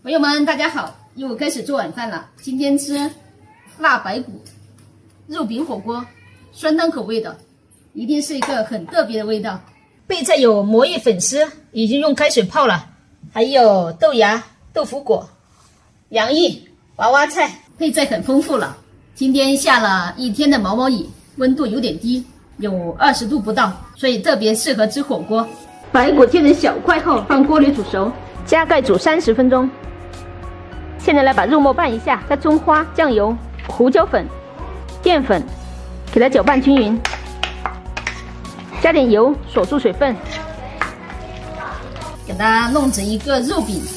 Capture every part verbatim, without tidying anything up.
朋友们，大家好，又开始做晚饭了。今天吃辣白骨肉饼火锅，酸汤口味的，一定是一个很特别的味道。备菜有魔芋粉丝，已经用开水泡了，还有豆芽、豆腐果、洋芋、娃娃菜，配菜很丰富了。今天下了一天的毛毛雨，温度有点低，有二十度不到，所以特别适合吃火锅。白骨切成小块后放锅里煮熟，加盖煮三十分钟。现在来把肉末拌一下，加葱花、酱油、胡椒粉、淀粉，给它搅拌均匀。加点油，锁住水分，给它弄成一个肉饼。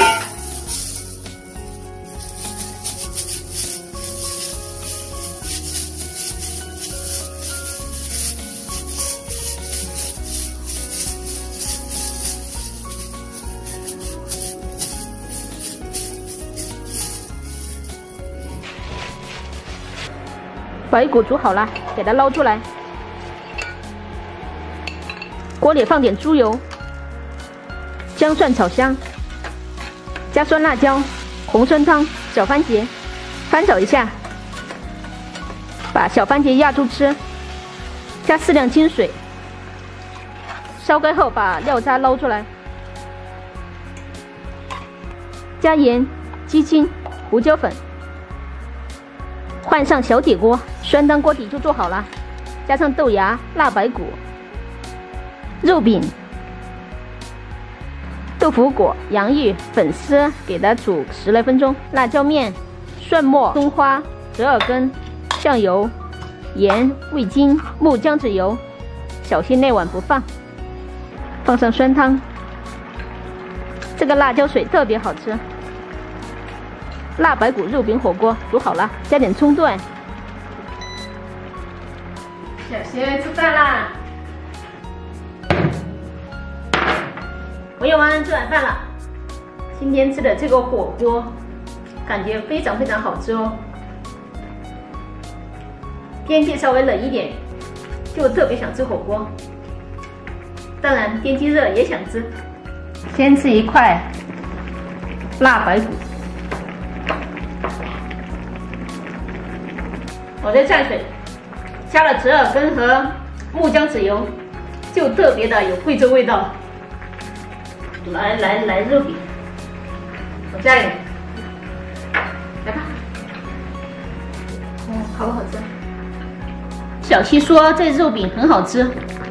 白骨煮好了，给它捞出来。锅里放点猪油，姜蒜炒香，加酸辣椒、红参汤、小番茄，翻炒一下，把小番茄压住吃，加适量清水，烧开后把料渣捞出来，加盐、鸡精、胡椒粉。换上小铁锅，酸汤锅底就做好了，加上豆芽、辣白骨、肉饼、豆腐果、洋芋、粉丝，给它煮十来分钟。辣椒面、蒜末、葱花、折耳根、酱油、盐、味精、木姜子油，小心那碗不放。放上酸汤，这个辣椒水特别好吃。辣白骨肉饼火锅煮好了，加点葱段。小学吃饭啦！朋友们，吃晚饭了。今天吃的这个火锅，感觉非常非常好吃哦。天气稍微冷一点，就特别想吃火锅。当然，天气热也想吃。先吃一块辣白骨。我在蘸水，加了折耳根和木姜子油，就特别的有贵州味道。来来来，肉饼，我加一点，来吧。哦，好不好吃？小七说这肉饼很好吃，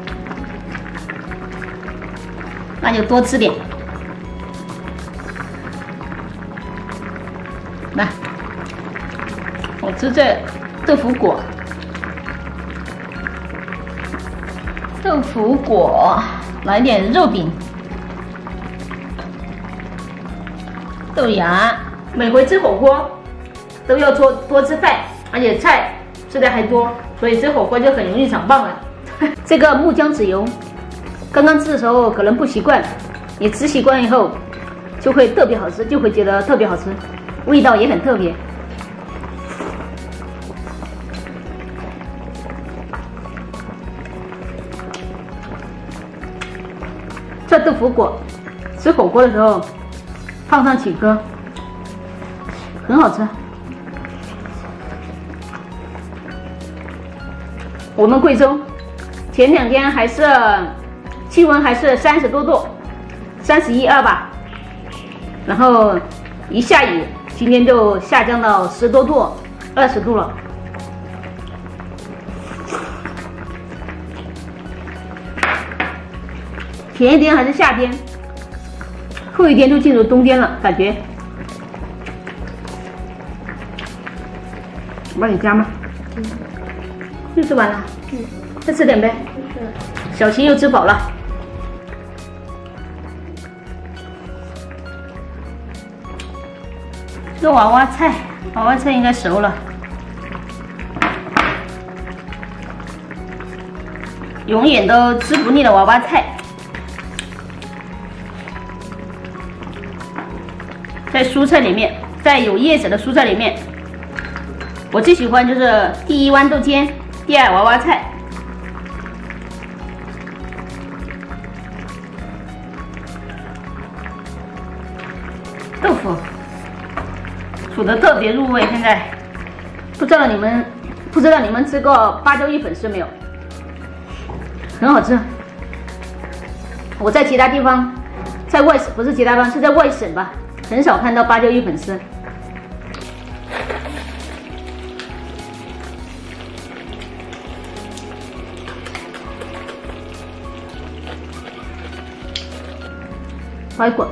那就多吃点。来，我吃这豆腐果，豆腐果，来点肉饼，豆芽。每回吃火锅都要多多吃饭，而且菜吃的还多，所以吃火锅就很容易长胖了。这个木姜子油，刚刚吃的时候可能不习惯，你吃习惯以后就会特别好吃，就会觉得特别好吃，味道也很特别。这豆腐果吃火锅的时候放上几颗，很好吃。我们贵州前两天还是气温还是三十多度，三十一二吧，然后一下雨，今天就下降到十多度、二十度了。前一天还是夏天，后一天就进入冬天了，感觉。我帮你加吗？嗯。又吃完了？嗯。再吃点呗。嗯。小七又吃饱了。这娃娃菜，娃娃菜应该熟了。永远都吃不腻的娃娃菜。在蔬菜里面，在有叶子的蔬菜里面，我最喜欢就是第一豌豆尖，第二娃娃菜。豆腐。 煮的特别入味。现在不知道你们不知道你们吃过芭蕉鱼粉丝没有？很好吃。我在其他地方，在外省不是其他地方，是在外省吧，很少看到芭蕉鱼粉丝。排骨。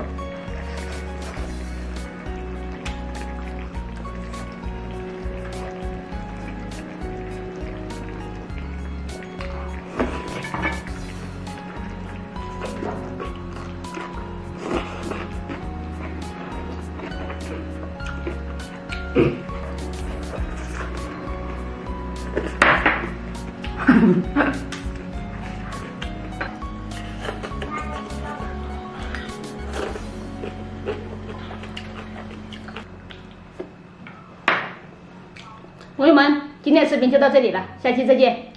朋友们，今天的视频就到这里了，下期再见。